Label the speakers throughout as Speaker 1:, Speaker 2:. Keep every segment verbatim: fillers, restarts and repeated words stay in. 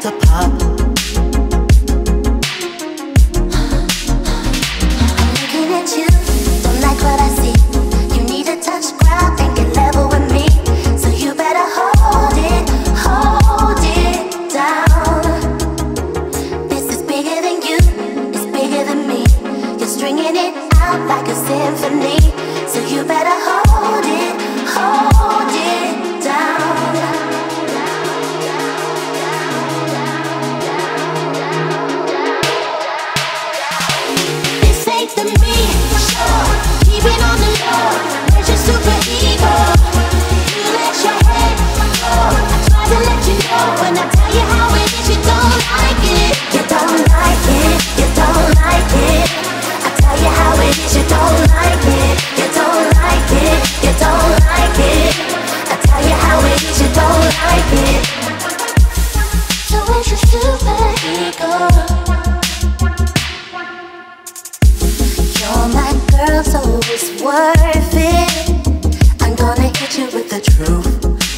Speaker 1: to pop.
Speaker 2: I'm looking at you, don't like what I see. You need to touch ground and get level with me. So you better hold it, hold it down. This is bigger than you, it's bigger than me. You're stringing it out like a symphony. So you better hold it, hold it down. This ain't the me, sure. Keep it on the low. Where's your superego? You let your head go. I try to let you know when I tell you how it is. You don't like it, you don't like it, you don't like it. I tell you how it is. You don't like it, you don't like it, you don't like it. I tell you how it is. You don't like it. So where's your superego? You're my girl, so it's worth it. I'm gonna hit you with the truth.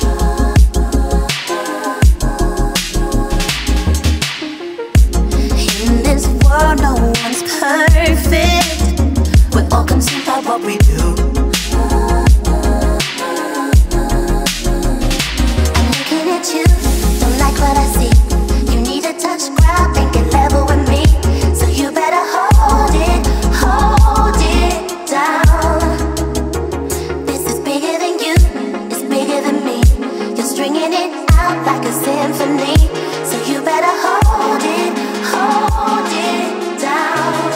Speaker 2: In this world, no one's perfect. We're all consumed by what we do. I'm looking at you, don't like what I see. You need to touch ground and get level with me. So you better hold it, hold it down. This is bigger than you, it's bigger than me. You're stringing it out like a symphony. So you better hold it, hold it down.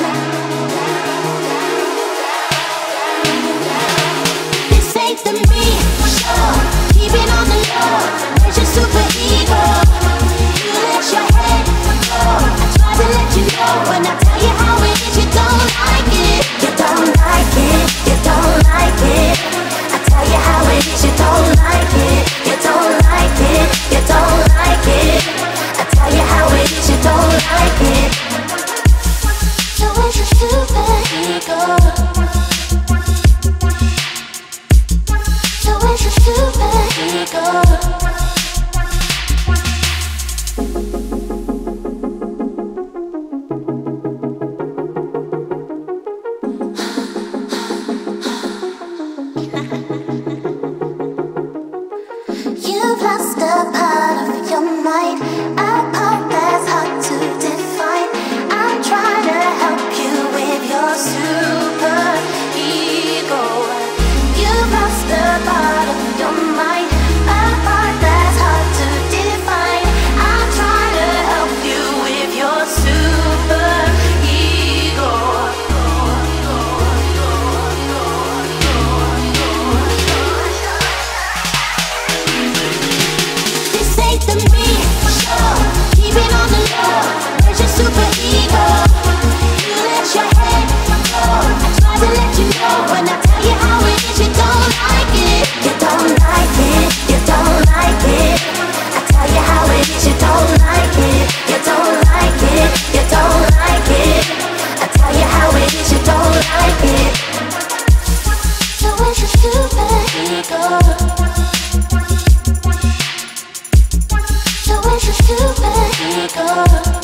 Speaker 2: This ain't the me, sure. Keep it on the low. Where's your superego? You let your head go. I try to let you know when I tell you how it is. You don't like it, you don't like it, you don't like it. I tell you how it is. You don't like it, you don't like it, you don't like it. I tell you how it is. You don't like it. So where's your superego? So where's your superego? You've lost a part of your mind, a part that's hard to define. I'm trying to help you with your super ego. You've lost a part of your mind, a part that's hard to define. I'm trying to help you with your super ego. This ain't the me, sure. Keep it on the low. Where's your superego? You let your head go. I try to let you know when I tell you how it is. You don't like it, you don't like it, you don't like it. I tell you how it is. You don't like it, you don't like it, you don't like it. I tell you how it is. You don't like it. So where's your superego? So where's your superego?